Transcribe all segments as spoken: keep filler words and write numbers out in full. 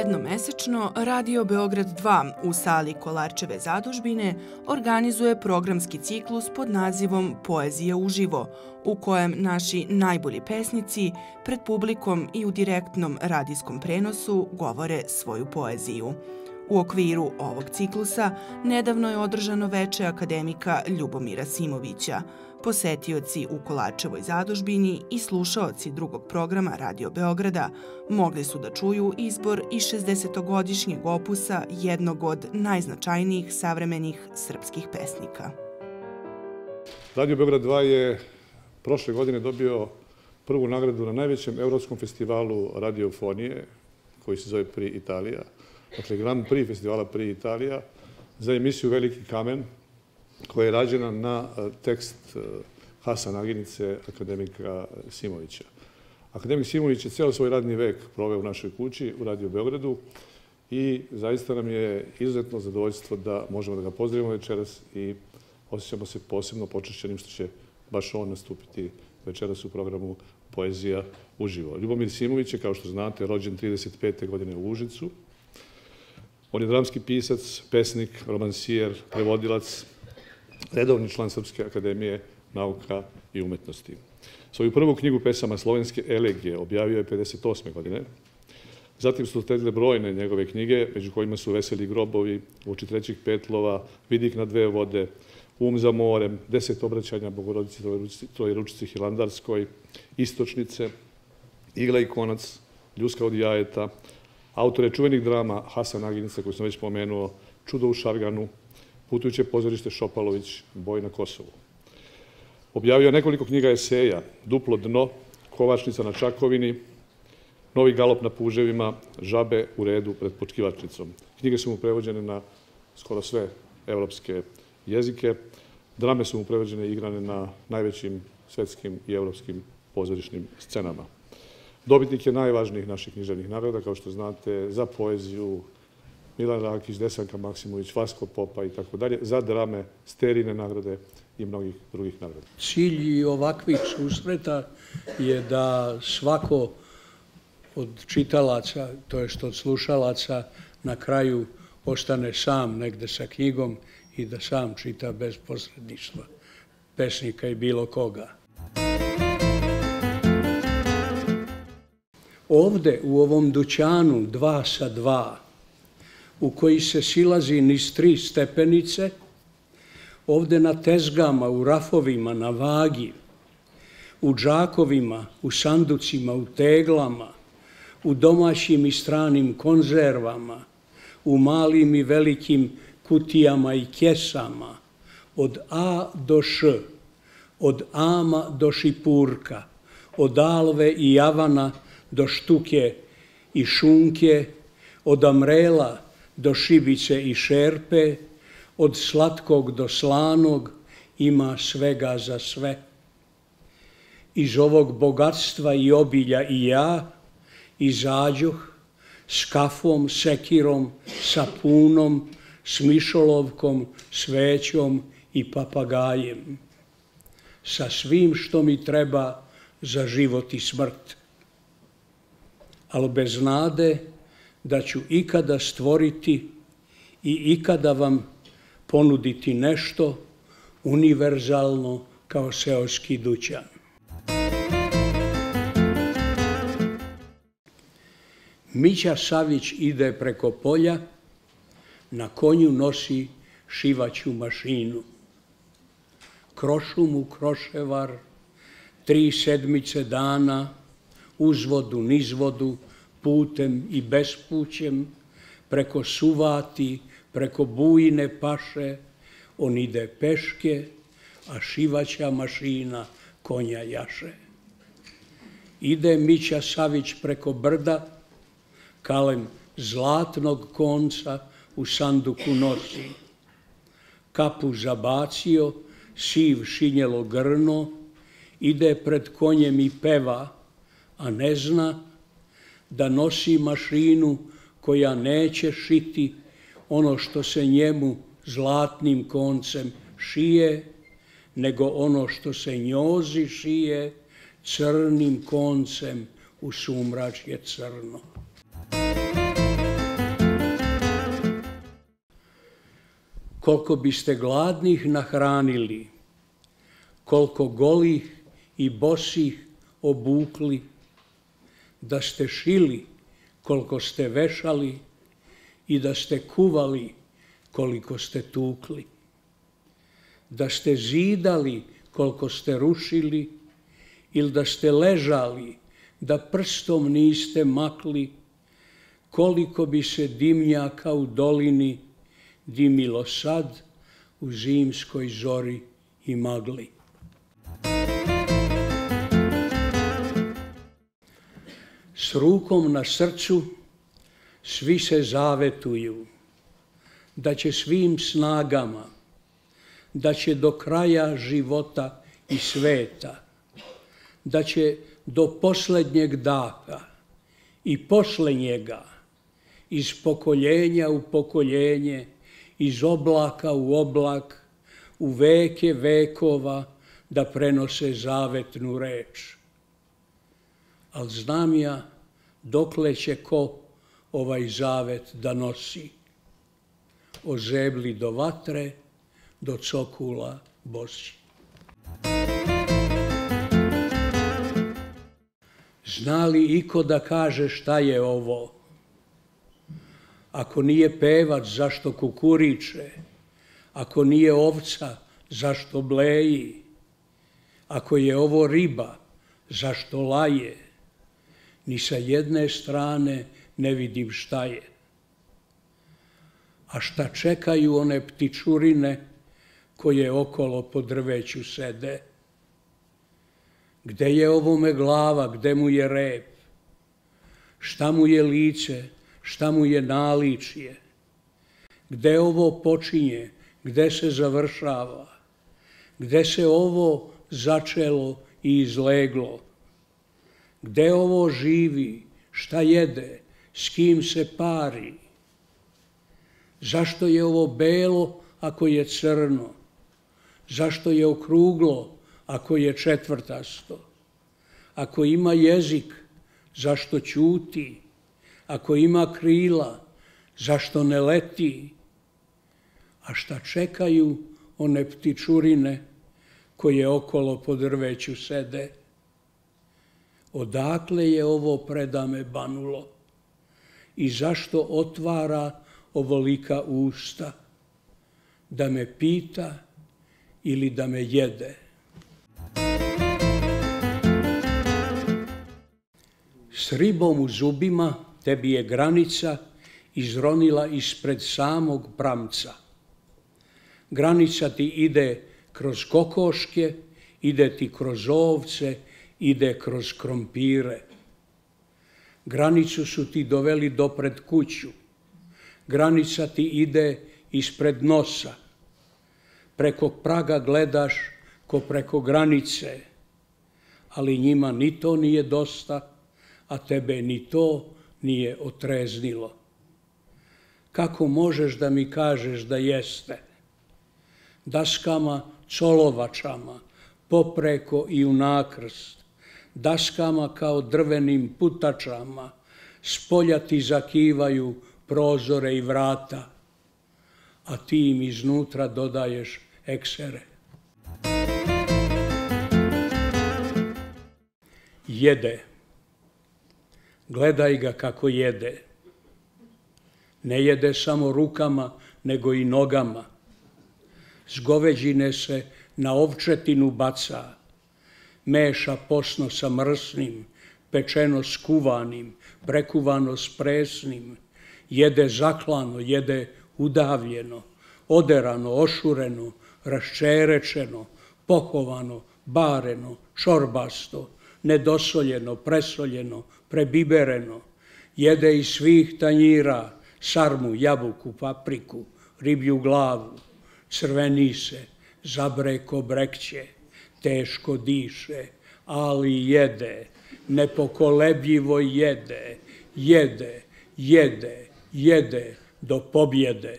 Jednom mesečno Radio Beograd dva u sali Kolarčeve zadužbine organizuje programski ciklus pod nazivom Poezija uživo, u kojem naši najbolji pesnici pred publikom i u direktnom radijskom prenosu govore svoju poeziju. U okviru ovog ciklusa nedavno je održano veče akademika Ljubomira Simovića. Posetioci u Kolarčevoj zadužbini i slušaoci drugog programa Radio Beograda mogli su da čuju izbor iz šezdesetogodišnjeg opusa jednog od najznačajnijih savremenih srpskih pesnika. Radio Beograd dva je prošle godine dobio prvu nagradu na najvećem evropskom festivalu radiofonije, koji se zove Pri Italija. Dakle, Grand Prix festivala Pri Italija za emisiju Veliki kamen, koja je rađena na tekst Hasan Aginice, akademika Simovića. Akademik Simović je ceo svoj radni vek proveo u našoj kući, u Radio Beogradu, i zaista nam je izuzetno zadovoljstvo da možemo da ga pozdravimo večeras i osjećamo se posebno počašćenim što će baš on nastupiti večeras u programu Poezija uživo. Ljubomir Simović je, kao što znate, rođen trideset pete godine u Užicu. On je dramski pisac, pesnik, romansijer, prevodilac, redovni član Srpske akademije nauka i umetnosti. Svoju prvu knjigu pesama Slovenske elegije objavio je pedeset osme godine. Zatim su usledile brojne njegove knjige, među kojima su Veseli grobovi, Vuči trećih petlova, Vidik na dve vode, Um za morem, Deset obraćanja Bogorodici Trojeručici Hilandarskoj, Istočnice, Igla i konac, Ljuska od jajeta, autore čuvenih drama Hasan Aginica, koju sam već pomenuo, Čudo u Šarganu, Putujuće pozorište Šopalović, Boj na Kosovu. Objavio je nekoliko knjiga eseja, Duplo dno, Kovačnica na Čakovini, Novi galop na puževima, Žabe u redu pred Počkivačnicom. Knjige su mu prevođene na skoro sve evropske jezike. Drame su mu prevođene i igrane na najvećim svetskim i evropskim pozorišnim scenama. Dobitnik je najvažnijih naših književnih nagrada, kao što znate, za poeziju Milan Rakić, Desanka Maksimović, Vasko Popa i tako dalje, za drame Sterine nagrade i mnogih drugih nagrada. Cilj ovakvih susreta je da svako od čitalaca, to jest od slušalaca, na kraju ostane sam negde sa knjigom i da sam čita bez posredništva pesnika i bilo koga. Ovde, u ovom dućanu dva sa dva, u koji se silazi niz tri stepenice, ovde na tezgama, u rafovima, na vagi, u džakovima, u sanducima, u teglama, u domaćim i stranim konzervama, u malim i velikim kutijama i kesama, od A do Š, od Ama do Šipurka, od Alve i Javana do Štuke i Šunke, od Amrela do Šibice i Šerpe, od slatkog do slanog, ima svega za sve. Iz ovog bogatstva i obilja i ja izađoh s kafom, sekirom, sapunom, s mišolovkom, svećom i papagajem. Sa svim što mi treba za život i smrt. Ali bez nade da ću ikada stvoriti i ikada vam ponuditi nešto univerzalno kao seoski dućan. Mića Savić ide preko polja, na konju nosi šivaću mašinu. Krošu mu kroševar, tri sedmice dana, uzvodu, nizvodu, putem i bespućem, preko suvati, preko bujne paše, on ide peške, a šivaća mašina konja jaše. Ide Mića Savić preko brda, kalem zlatnog konca u sanduku nosi. Kapu zabacio, siv šinjelo grno, ide pred konjem i peva, a ne zna da nosi mašinu koja neće šiti ono što se njemu zlatnim koncem šije, nego ono što se njozi šije crnim koncem u sumračje crno. koliko biste gladnih nahranili, koliko golih i bosih obukli, da ste šili koliko ste vešali i da ste kuvali koliko ste tukli, da ste zidali koliko ste rušili ili da ste ležali da prstom niste makli, koliko bi se dimnjaka u dolini dimilo sad u zimskoj zori i magli. S rukom na srcu svi se zavetuju da će svim snagama, da će do kraja života i sveta, da će do posljednjeg daha i posle njega, iz pokoljenja u pokoljenje, iz oblaka u oblak, u veke vekova, da prenose zavetnu reč. Al znam ja dokle će ko ovaj zavet da nosi, od zebli do vatre, do cokula bosi. Zna li iko da kaže šta je ovo? Ako nije pevac, zašto kukuriče? Ako nije ovca, zašto bleji? Ako je ovo riba, zašto laje? Ni sa jedne strane ne vidim šta je. A šta čekaju one ptičurine koje okolo po drveću sede? Gde je ovome glava, gde mu je rep? Šta mu je lice, šta mu je naličje? Gde ovo počinje, gde se završava? Gde se ovo začelo i izleglo? Gde ovo živi, šta jede, s kim se pari? Zašto je ovo belo ako je crno? Zašto je okruglo ako je četvrtasto? Ako ima jezik, zašto ćuti? Ako ima krila, zašto ne leti? A šta čekaju one ptičurine koje okolo po drveću sede? Odakle je ovo predame banulo i zašto otvara ovolika usta, da me pita ili da me jede? S ribom u zubima tebi je granica izronila ispred samog pramca. Granica ti ide kroz kokoške, ide ti kroz ovce, ide kroz krompire. Granicu su ti doveli dopred kuću. Granica ti ide ispred nosa. Preko praga gledaš ko preko granice, ali njima ni to nije dosta, a tebe ni to nije otreznilo. Kako možeš da mi kažeš da jeste? Daskama colovačama, popreko i unakrst, daskama kao drvenim putačama, spolja ti zakivaju prozore i vrata, a ti im iznutra dodaješ eksere. Jede. Gledaj ga kako jede. Ne jede samo rukama, nego i nogama. S goveđine se na ovčetinu baca, meša posno sa mrsnim, pečeno s kuvanim, prekuvano s presnim, jede zaklano, jede udavljeno, oderano, ošureno, raščerečeno, pohovano, bareno, čorbasto, nedosoljeno, presoljeno, prebibereno, jede iz svih tanjira, sarmu, jabuku, papriku, riblju glavu, crveni se, zabreko brekće, teško diše, ali jede, nepokolebljivo jede, jede, jede, jede do pobjede.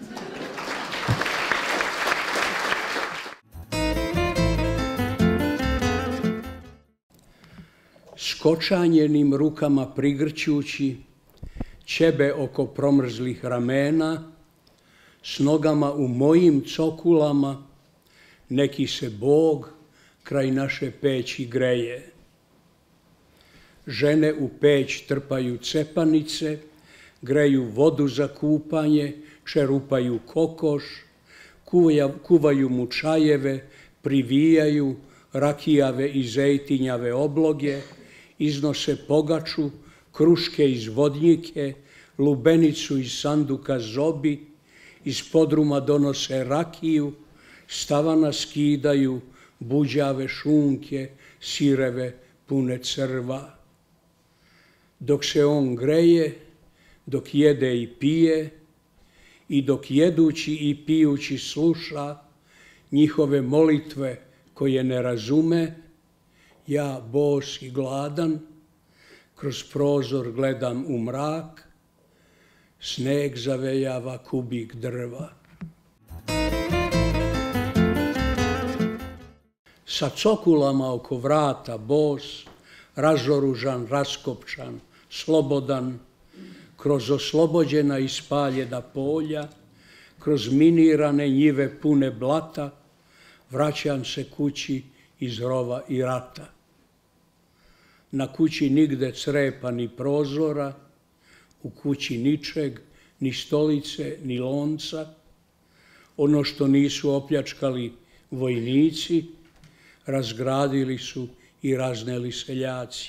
Skočanjenim rukama prigrćući ćebe oko promrzlih ramena, s nogama u mojim cokulama, neki se Bog kraj naše peći greje. Žene u peć trpaju cepanice, greju vodu za kupanje, čerupaju kokoš, kuvaju mu čajeve, privijaju rakijave i zejtinjave obloge, iznose pogaču, kruške iz vodnjike, lubenicu iz sanduka zobi, iz podruma donose rakiju, s tavana skidaju buđave šunke, sireve pune crva. Dok se on greje, dok jede i pije, i dok jedući i pijući sluša njihove molitve koje ne razume, ja, bos i gladan, kroz prozor gledam u mrak, sneg zavejava kubik drva. Sa cokulama oko vrata, bos, razoružan, raskopčan, slobodan, kroz oslobođena i spaljena polja, kroz minirane njive pune blata, vraćam se kući iz rova i rata. Na kući nigde crepa ni prozora, u kući ničeg, ni stolice, ni lonca. Ono što nisu opljačkali vojnici, razgradili su i razneli seljaci.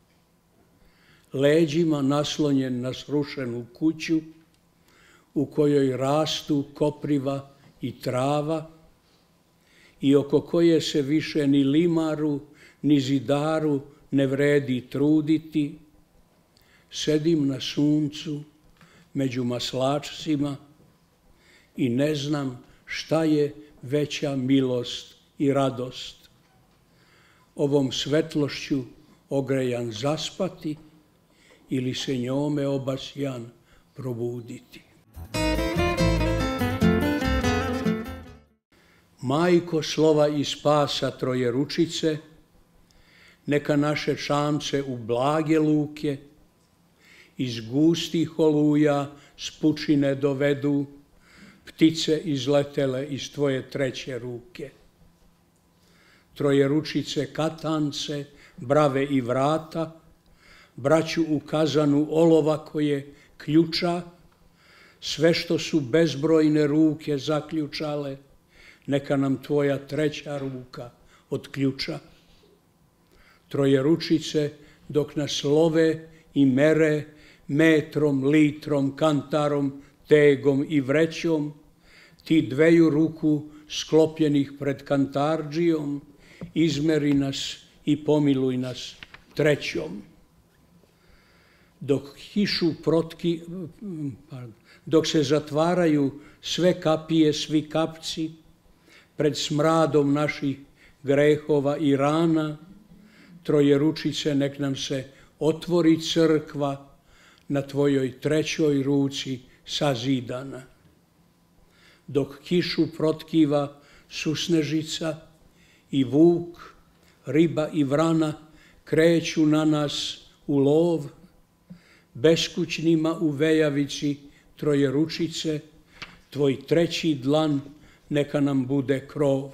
Leđima naslonjen na srušenu kuću, u kojoj rastu kopriva i trava, i oko koje se više ni limaru, ni zidaru ne vredi truditi, sedim na suncu među maslačcima i ne znam šta je veća milost i radost. Ovom svetlošću ogrejan zaspati ili se njome obasjan probuditi. Majko slova i spasa trojeručice, neka naše čamce u blage luke, iz gustih oluja s pučine dovedu, ptice izletele iz tvoje treće ruke. Trojeručice katance, brave i vrata, braću u kazanu olova koje ključa, sve što su bezbrojne ruke zaključale, neka nam tvoja treća ruka otključa. Trojeručice, dok nas love i mere, metrom, litrom, kantarom, tegom i vrećom, ti dveju ruku sklopljenih pred kantardžijom, izmeri nas i pomiluj nas trećom. Dok kišu protki, pardon, dok se zatvaraju sve kapije, svi kapci, pred smradom naših grehova i rana, trojeručice, nek nam se otvori crkva na tvojoj trećoj ruci sazidana. Dok kišu protkiva susnežica i vuk, riba i vrana kreću na nas u lov, beskućnima u vejavici trojeručice, tvoj treći dlan neka nam bude krov.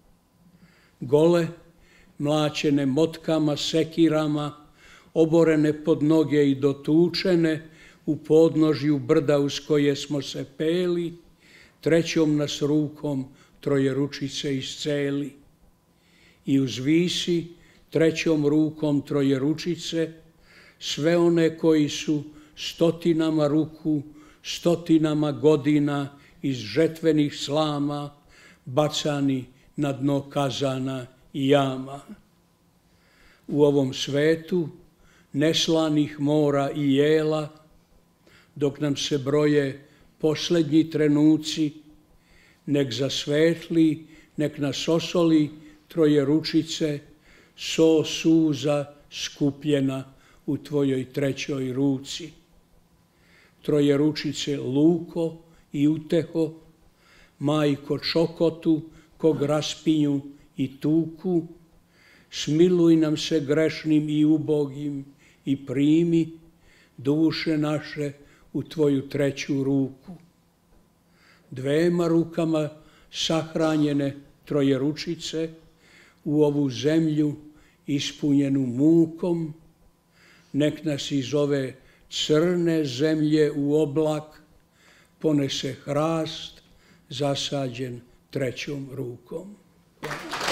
Gole, mlaćene motkama, sekirama, oborene pod noge i dotučene, u podnožju brda uz koje smo se peli, trećom nas rukom trojeručice isceli. I uzvisi trećom rukom trojeručice sve one koji su stotinama ruku, stotinama godina iz žetvenih slama bacani na dno kazana i jama. U ovom svetu neslanih mora i jela, dok nam se broje posljednji trenuci, nek zasvetli, nek nas osoli trojeručice, so suza skupljena u tvojoj trećoj ruci. Trojeručice luko i uteho, majko čokotu, kog raspinju i tuku, smiluj nam se grešnim i ubogim i primi duše naše u tvoju treću ruku. dvema rukama sahranjene trojeručice u ovu zemlju ispunjenu mukom, nek nas iz ove crne zemlje u oblak ponese hrast zasađen trećom rukom. Hvala.